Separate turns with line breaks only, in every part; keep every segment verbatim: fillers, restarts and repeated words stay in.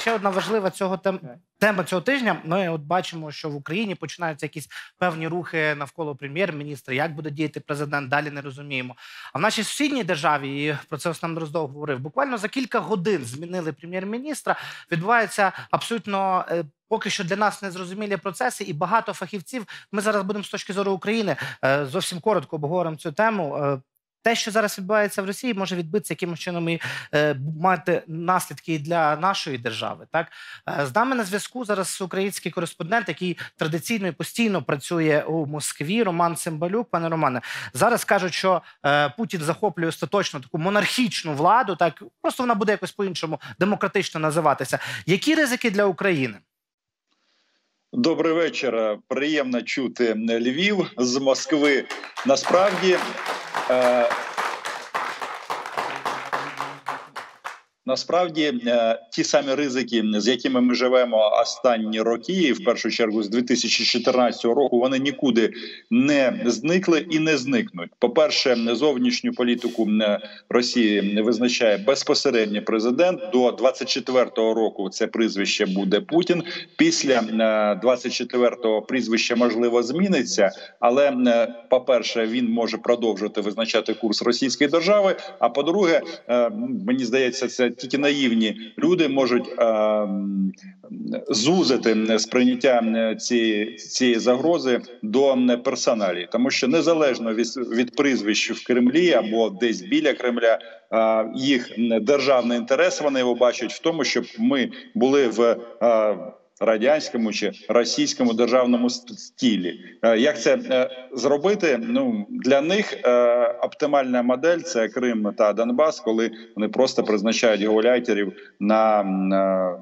ще одна важлива цього тем... тема цього тижня. Ми от бачимо, що в Україні починаються якісь певні рухи навколо прем'єр-міністра. Як буде діяти президент, далі не розуміємо. А в нашій сусідній державі, і про це Остап Дроздов говорив, буквально за кілька годин змінили прем'єр-міністра. Відбуваються абсолютно... поки що для нас незрозумілі процеси, і багато фахівців, ми зараз будемо з точки зору України, зовсім коротко обговоримо цю тему. Те, що зараз відбувається в Росії, може відбитися якимось чином і е, мати наслідки для нашої держави. Так? Е, з нами на зв'язку зараз український кореспондент, який традиційно і постійно працює у Москві, Роман Цимбалюк. Пане Романе, зараз кажуть, що е, Путін захоплює остаточно таку монархічну владу, так? Просто вона буде якось по-іншому демократично називатися. Які ризики для України?
Добрий вечір. Приємно чути Львів з Москви. Насправді, е, насправді е, ті самі ризики, з якими ми живемо останні роки, в першу чергу з дві тисячі чотирнадцятого року, вони нікуди не зникли і не зникнуть. По-перше, зовнішню політику Росії визначає безпосередній президент. До двадцять четвертого року це прізвище буде Путін. Після двадцять четвертого прізвище, можливо, зміниться, але, по-перше, він може продовжувати визначати курс російської держави, а по-друге, мені здається, це тільки наївні люди можуть е, зузити сприйняття цієї, цієї загрози до персоналії. Тому що незалежно від, від прізвищ в Кремлі або десь біля Кремля, е, їх державний інтерес вони його бачать в тому, щоб ми були в е, радянському чи російському державному стилі. Як це зробити? Ну, для них оптимальна модель – це Крим та Донбас, коли вони просто призначають гауляйтерів на, на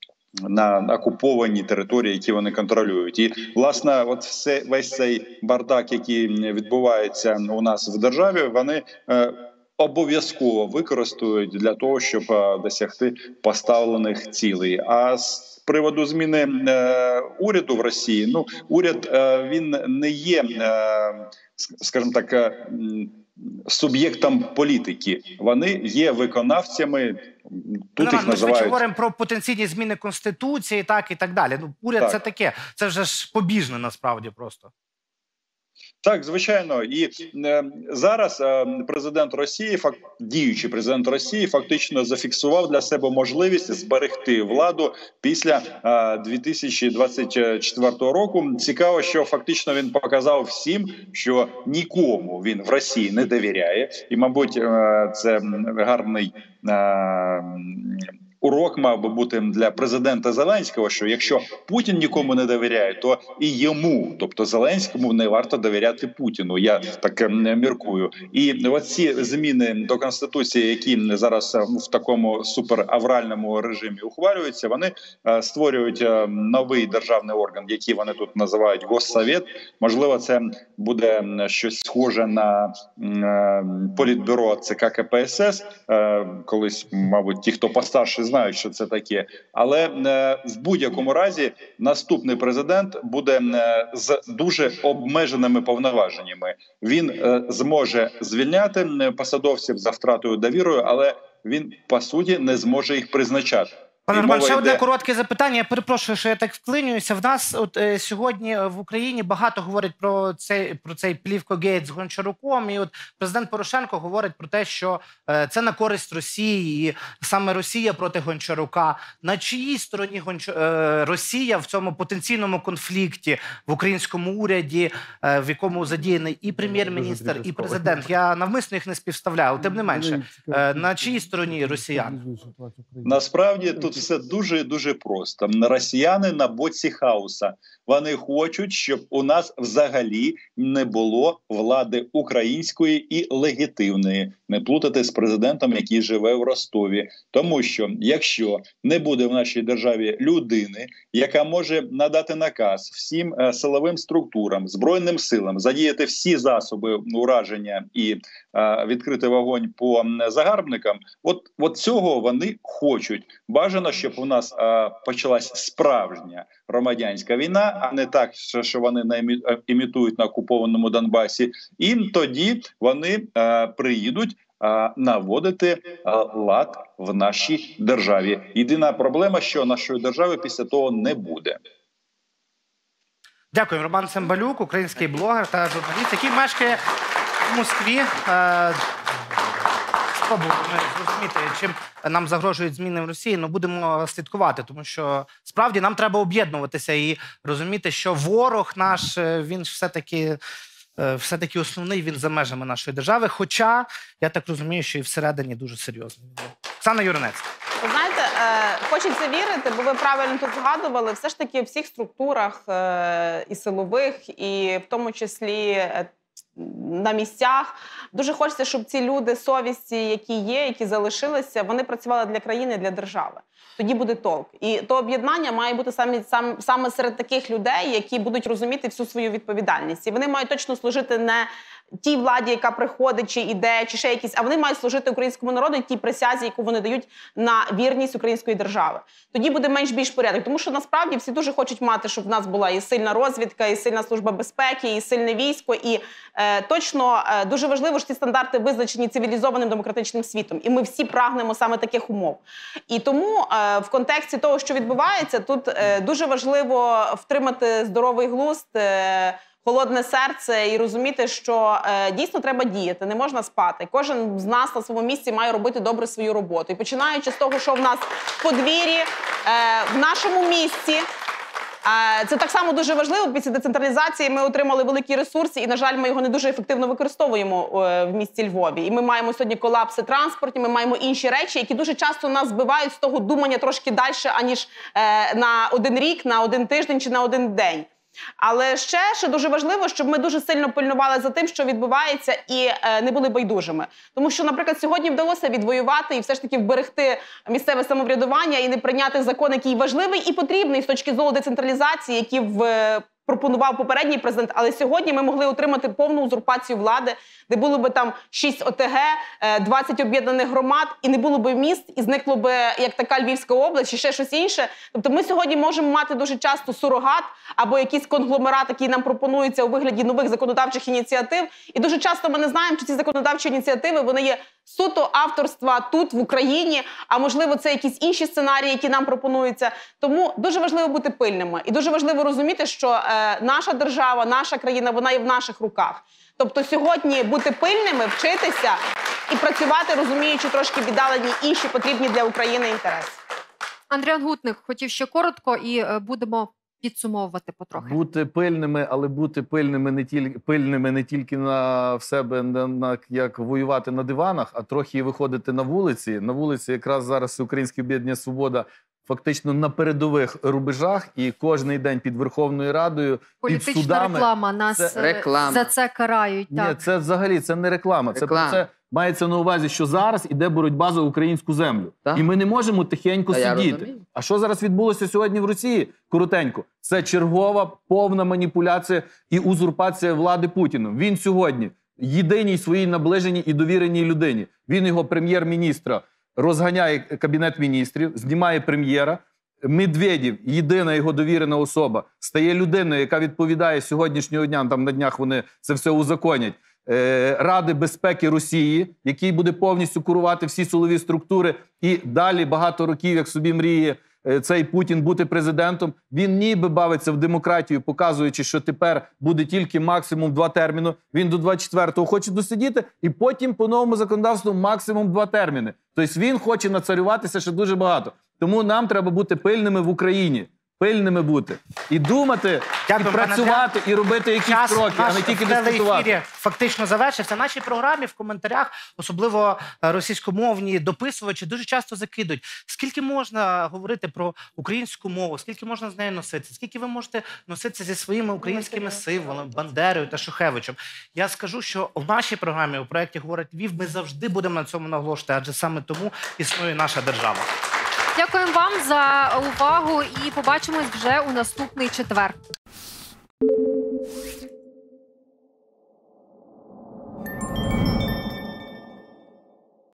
на окуповані території, які вони контролюють. І, власне, от все, весь цей бардак, який відбувається у нас в державі, вони обов'язково використають для того, щоб досягти поставлених цілей. А з приводу зміни е, уряду в Росії, ну, уряд, е, він не є, е, скажімо так, е, суб'єктом політики. Вони є виконавцями, тут
ну,
їх
ми
називають...
Ми говоримо про потенційні зміни Конституції, так, і так далі. Ну, уряд так. Це таке, це вже ж побіжне насправді просто.
Так, звичайно. І е, зараз е, президент Росії, фак, діючий президент Росії, фактично зафіксував для себе можливість зберегти владу після е, дві тисячі двадцять четвертого року. Цікаво, що фактично він показав всім, що нікому він в Росії не довіряє. І, мабуть, е, це гарний е, урок мав би бути для президента Зеленського, що якщо Путін нікому не довіряє, то і йому, тобто Зеленському, не варто довіряти Путіну. Я так міркую. І оці зміни до Конституції, які зараз в такому суперавральному режимі ухвалюються, вони створюють новий державний орган, який вони тут називають Госсовет. Можливо, це буде щось схоже на політбюро ЦК КПСС. Колись, мабуть, ті, хто постарше, знають, що це таке. Але е, в будь-якому разі наступний президент буде е, з дуже обмеженими повноваженнями. Він е, зможе звільняти посадовців за втратою довірою, але він, по суті, не зможе їх призначати.
Пане Роман, ще йде... одне коротке запитання. Я перепрошую, що я так вклинююся. В нас от е, сьогодні в Україні багато говорять про цей, про цей плівкогейт з Гончаруком. І от президент Порошенко говорить про те, що е, це на користь Росії. І саме Росія проти Гончарука. На чиїй стороні Гонч... е, Росія в цьому потенційному конфлікті в українському уряді, е, в якому задіяний і прем'єр-міністр, і президент? Я навмисно їх не співставляю, але тим не менше. Е, на чиїй стороні росіяни?
Насправді тут все дуже-дуже просто. Росіяни на боці хаоса. Вони хочуть, щоб у нас взагалі не було влади української і легітимної. Не плутати з президентом, який живе в Ростові. Тому що, якщо не буде в нашій державі людини, яка може надати наказ всім е, силовим структурам, Збройним силам, задіяти всі засоби ураження і е, відкрити вогонь по загарбникам, от, от цього вони хочуть. Бажано, щоб у нас е, почалась справжня громадянська війна, а не так, що вони не імітують на окупованому Донбасі. І тоді вони е, приїдуть, а, наводити а, лад в нашій державі. Єдина проблема, що нашої держави після того не буде.
Дякую. Роман Цимбалюк, український блогер та журналіст, який мешкає в Москві. Е, Спробуємо зрозуміти, чим нам загрожують зміни в Росії, але будемо слідкувати, тому що справді нам треба об'єднуватися і розуміти, що ворог наш, він все-таки все-таки основний, він за межами нашої держави, хоча, я так розумію, що і всередині дуже серйозний. Оксана Юринець.
Ви знаєте, е, хочеться вірити, бо ви правильно тут згадували, все ж таки в всіх структурах е, і силових, і в тому числі е, на місцях, дуже хочеться, щоб ці люди совісті, які є, які залишилися, вони працювали для країни, для держави. Тоді буде толк. І то об'єднання має бути саме, саме, саме серед таких людей, які будуть розуміти всю свою відповідальність. І вони мають точно служити не тій владі, яка приходить, чи іде, чи ще якісь, а вони мають служити українському народу і тій присязі, яку вони дають на вірність української держави. Тоді буде менш-більш порядок. Тому що насправді всі дуже хочуть мати, щоб в нас була і сильна розвідка, і сильна служба безпеки, і сильне військо. І е, точно е, дуже важливо, що ці стандарти визначені цивілізованим демократичним світом. І ми всі прагнемо саме таких умов. І тому е, в контексті того, що відбувається, тут е, дуже важливо втримати здоровий глузд, е, холодне серце і розуміти, що е, дійсно треба діяти, не можна спати. Кожен з нас на своєму місці має робити добре свою роботу. І починаючи з того, що в нас в подвір'ї, е, в нашому місці, е, це так само дуже важливо. Після децентралізації ми отримали великі ресурси, і, на жаль, ми його не дуже ефективно використовуємо е, в місті Львові. І ми маємо сьогодні колапси транспортні, ми маємо інші речі, які дуже часто нас збивають з того думання трошки далі, аніж е, на один рік, на один тиждень чи на один день. Але ще, що дуже важливо, щоб ми дуже сильно пильнували за тим, що відбувається, і е, не були байдужими. Тому що, наприклад, сьогодні вдалося відвоювати і все ж таки вберегти місцеве самоврядування і не прийняти закон, який важливий і потрібний з точки зору децентралізації, який в... пропонував попередній президент, але сьогодні ми могли отримати повну узурпацію влади, де було би там шість О Те Ге, двадцять об'єднаних громад, і не було би міст, і зникло би як така Львівська область, чи ще щось інше. Тобто ми сьогодні можемо мати дуже часто сурогат або якийсь конгломерат, який нам пропонується у вигляді нових законодавчих ініціатив. І дуже часто ми не знаємо, чи ці законодавчі ініціативи, вони є суто авторства тут, в Україні, а можливо це якісь інші сценарії, які нам пропонуються. Тому дуже важливо бути пильними. І дуже важливо розуміти, що е, наша держава, наша країна, вона є в наших руках. Тобто сьогодні бути пильними, вчитися і працювати, розуміючи трошки віддалені інші потрібні для України інтереси.
Андріан Гутник хотів ще коротко і е, будемо підсумовувати потрохи.
Бути пильними, але бути пильними не тільки пильними не тільки на в себе, на, на як воювати на диванах, а трохи і виходити на вулиці. На вулиці якраз зараз Українське об'єднання «Свобода» фактично на передових рубежах, і кожний день під Верховною Радою,
політична
під судами.
реклама, нас
це...
реклама. За це карають.
Ні,
так.
це взагалі це не реклама.
реклама.
Це, це мається на увазі, що зараз іде боротьба за українську землю.
Так.
І ми не можемо тихенько
Та
сидіти. А що зараз відбулося сьогодні в Росії? Коротенько. Це чергова повна маніпуляція і узурпація влади Путіном. Він сьогодні єдиній своїй наближеній і довіреній людині. Він його прем'єр-міністра розганяє Кабінет міністрів, знімає прем'єра. Медведєв, єдина його довірена особа, стає людиною, яка відповідає сьогоднішнього дня, там на днях вони це все узаконять, е, Ради безпеки Росії, який буде повністю курувати всі силові структури, і далі багато років, як собі мріє е, цей Путін бути президентом, він ніби бавиться в демократію, показуючи, що тепер буде тільки максимум два терміни. Він до двадцять четвертого хоче досидіти, і потім по новому законодавству максимум два терміни. Тобто він хоче нацарюватися ще дуже багато. Тому нам треба бути пильними в Україні. Пильними бути. І думати,
Дякую,
і працювати, і робити якісь
Час
кроки, а
наш
не тільки
в
дискутувати.
телеефірі фактично завершився. В нашій програмі в коментарях, особливо е, російськомовні дописувачі, дуже часто закидують. Скільки можна говорити про українську мову, скільки можна з нею носитися, скільки ви можете носитися зі своїми українськими символами, Бандерою та Шухевичем. Я скажу, що в нашій програмі, у проєкті «Говорить Львів», ми завжди будемо на цьому наголошувати, адже саме тому існує наша держава.
Дякуємо вам за увагу і побачимось вже у наступний четвер.